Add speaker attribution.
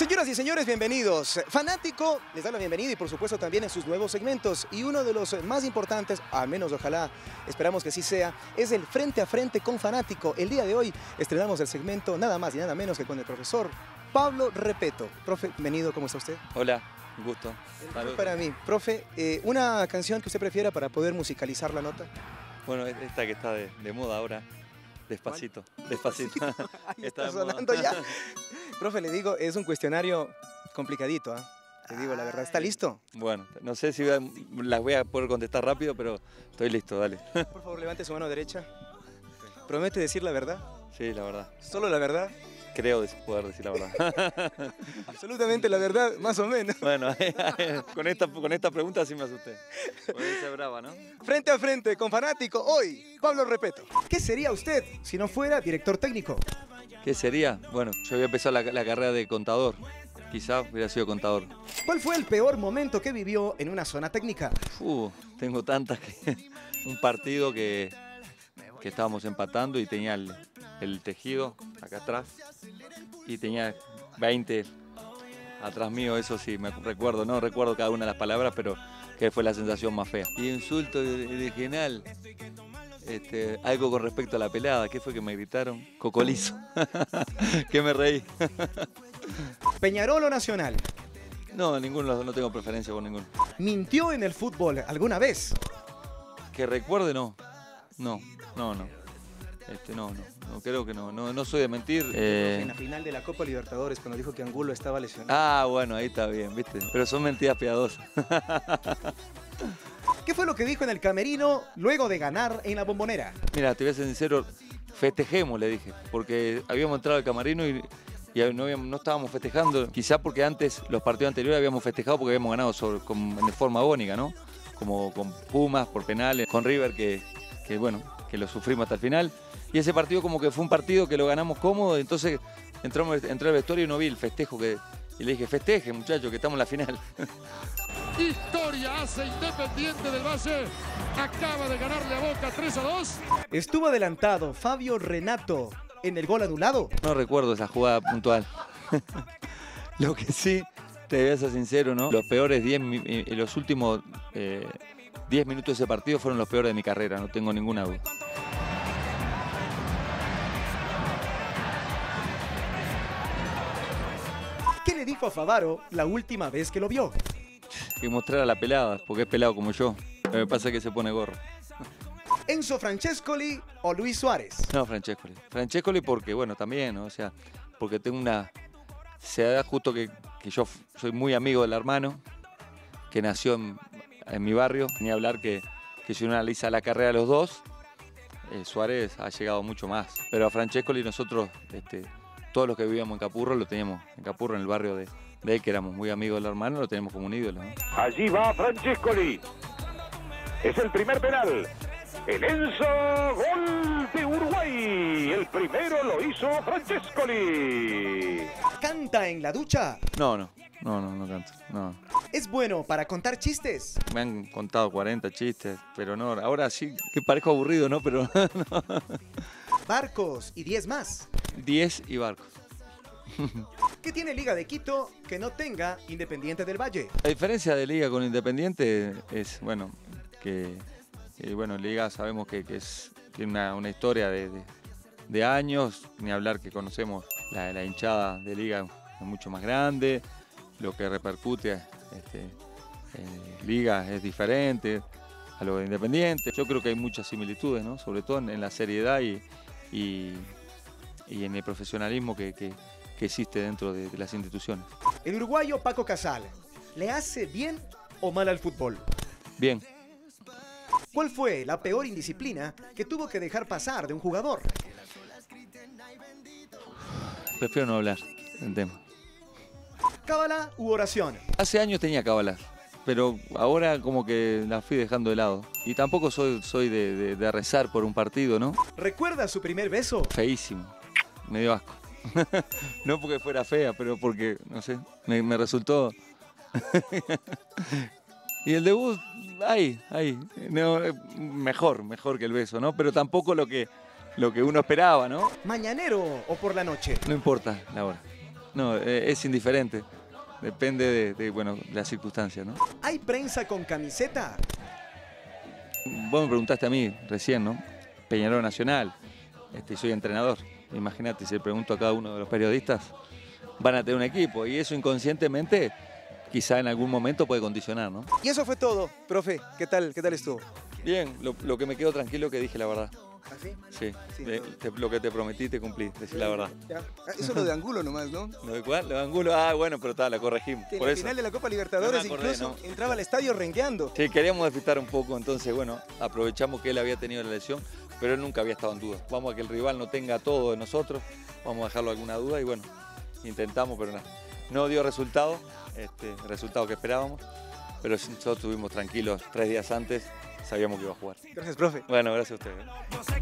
Speaker 1: Señoras y señores, bienvenidos. Fanático les da la bienvenida y por supuesto también en sus nuevos segmentos. Y uno de los más importantes, al menos ojalá, esperamos que sí sea, es el Frente a Frente con Fanático. El día de hoy estrenamos el segmento nada más y nada menos que con el profesor Pablo Repeto. Profe, bienvenido, ¿cómo está usted?
Speaker 2: Hola, un gusto.
Speaker 1: Para mí, profe, una canción que usted prefiera para poder musicalizar la nota.
Speaker 2: Bueno, esta que está de moda ahora, Despacito, Despacito.
Speaker 1: Ahí está sonando ya. Profe, le digo, es un cuestionario complicadito, ¿eh? Te digo la verdad. ¿Está listo?
Speaker 2: Bueno, no sé si las voy a poder contestar rápido, pero estoy listo, dale.
Speaker 1: Por favor, levante su mano derecha. ¿Promete decir la verdad?
Speaker 2: Sí, la verdad.
Speaker 1: ¿Solo la verdad?
Speaker 2: Creo poder decir la verdad.
Speaker 1: Absolutamente la verdad, más o menos.
Speaker 2: Bueno, con esta pregunta sí me asusté. Puede ser brava, ¿no?
Speaker 1: Frente a frente con Fanático, hoy, Pablo Repeto. ¿Qué sería usted si no fuera director técnico?
Speaker 2: ¿Qué sería? Bueno, yo había empezado la carrera de contador. Quizá hubiera sido contador.
Speaker 1: ¿Cuál fue el peor momento que vivió en una zona técnica?
Speaker 2: Tengo tantas que... Un partido que estábamos empatando y tenía el tejido acá atrás y tenía 20 atrás mío, eso sí, me recuerdo, no recuerdo cada una de las palabras, pero que fue la sensación más fea. Y insulto original, algo con respecto a la pelada, ¿qué fue que me gritaron? Cocolizo, que me reí.
Speaker 1: ¿Peñarol o Nacional?
Speaker 2: No, ninguno, no tengo preferencia por ninguno.
Speaker 1: ¿Mintió en el fútbol alguna vez?
Speaker 2: Que recuerde, no. No, creo que no soy de mentir.
Speaker 1: En la final de la Copa Libertadores, cuando dijo que Angulo estaba lesionado.
Speaker 2: Ah, bueno, ahí está bien, ¿viste? Pero son mentiras piadosas.
Speaker 1: ¿Qué fue lo que dijo en el camerino luego de ganar en la Bombonera?
Speaker 2: Mira, te voy a ser sincero, festejemos, le dije, porque habíamos entrado al camerino y no estábamos festejando, quizá porque antes, los partidos anteriores habíamos festejado porque habíamos ganado de forma agónica, ¿no? Como con Pumas por penales, con River que lo sufrimos hasta el final. Y ese partido como que fue un partido que lo ganamos cómodo, entonces entré al vestuario y no vi el festejo y le dije, festeje muchachos, que estamos en la final.
Speaker 3: Historia hace Independiente del Valle, acaba de ganarle a Boca 3-2.
Speaker 1: Estuvo adelantado Fabio Renato en el gol anulado.
Speaker 2: No recuerdo esa jugada puntual. Lo que sí, te voy a ser sincero, ¿no? Los últimos 10 minutos de ese partido fueron los peores de mi carrera, no tengo ninguna duda.
Speaker 1: ¿Qué le dijo a Favaro la última vez que lo vio?
Speaker 2: Que mostrara la pelada, porque es pelado como yo. Me pasa que se pone gorro.
Speaker 1: ¿Enzo Francescoli o Luis Suárez?
Speaker 2: No, Francescoli. Francescoli porque, bueno, también, ¿no? O sea, porque tengo se da justo que yo soy muy amigo del hermano, que nació en mi barrio. Ni hablar que si uno analiza la carrera de los dos, Suárez ha llegado mucho más. Pero a Francescoli nosotros, todos los que vivíamos en Capurro, lo teníamos en Capurro, en el barrio de él, que éramos muy amigos del hermano, lo tenemos como un ídolo, ¿no?
Speaker 4: Allí va Francescoli. Es el primer penal. El Enzo, gol de Uruguay. El primero lo hizo Francescoli.
Speaker 1: ¿Canta en la ducha?
Speaker 2: No canto, no.
Speaker 1: ¿Es bueno para contar chistes?
Speaker 2: Me han contado 40 chistes, pero no, ahora sí que parezco aburrido, ¿no? Pero no.
Speaker 1: Barcos y 10 más.
Speaker 2: 10 y barcos.
Speaker 1: ¿Qué tiene Liga de Quito que no tenga Independiente del Valle?
Speaker 2: La diferencia de Liga con Independiente es, bueno, que Liga sabemos que tiene una historia de años, ni hablar que conocemos la hinchada de Liga es mucho más grande, lo que repercute Liga es diferente a lo de Independiente. Yo creo que hay muchas similitudes, ¿no? Sobre todo en la seriedad y en el profesionalismo que existe dentro de las instituciones.
Speaker 1: El uruguayo Paco Casal, ¿le hace bien o mal al fútbol?
Speaker 2: Bien.
Speaker 1: ¿Cuál fue la peor indisciplina que tuvo que dejar pasar de un jugador?
Speaker 2: Prefiero no hablar del tema.
Speaker 1: ¿Cábala u oración?
Speaker 2: Hace años tenía cábalas, pero ahora como que la fui dejando de lado. Y tampoco soy de rezar por un partido, ¿no?
Speaker 1: ¿Recuerda su primer beso?
Speaker 2: Feísimo, me dio asco. No porque fuera fea, pero porque, no sé, me resultó... Y el debut, no, mejor que el beso, ¿no? Pero tampoco lo que uno esperaba, ¿no?
Speaker 1: ¿Mañanero o por la noche?
Speaker 2: No importa la hora. No, es indiferente. Depende de bueno, las circunstancias, ¿no?
Speaker 1: ¿Hay prensa con camiseta?
Speaker 2: Vos me preguntaste a mí recién, ¿no? Peñarol Nacional, soy entrenador. Imagínate, si le pregunto a cada uno de los periodistas, van a tener un equipo y eso inconscientemente quizá en algún momento puede condicionar, ¿no?
Speaker 1: Y eso fue todo, profe. ¿Qué tal estuvo?
Speaker 2: Bien, lo que me quedo tranquilo que dije la verdad.
Speaker 1: ¿Así?
Speaker 2: Sí,
Speaker 1: Sí,
Speaker 2: lo que te prometí te cumplí, decir la verdad.
Speaker 1: Eso es lo de Angulo nomás, ¿no?
Speaker 2: ¿Lo de cuál? Lo de Angulo, bueno, pero la corregimos.
Speaker 1: En
Speaker 2: por
Speaker 1: la
Speaker 2: eso.
Speaker 1: final de la Copa Libertadores
Speaker 2: No me acordé,
Speaker 1: incluso
Speaker 2: no.
Speaker 1: entraba al estadio rengueando.
Speaker 2: Sí, queríamos despistar un poco, entonces bueno, aprovechamos que él había tenido la lesión, pero él nunca había estado en duda. Vamos a que el rival no tenga todo de nosotros, vamos a dejarlo alguna duda y bueno, intentamos, pero no dio resultado, el resultado que esperábamos, pero nosotros estuvimos tranquilos 3 días antes, sabíamos que iba a jugar.
Speaker 1: Gracias, profe.
Speaker 2: Bueno, gracias a ustedes.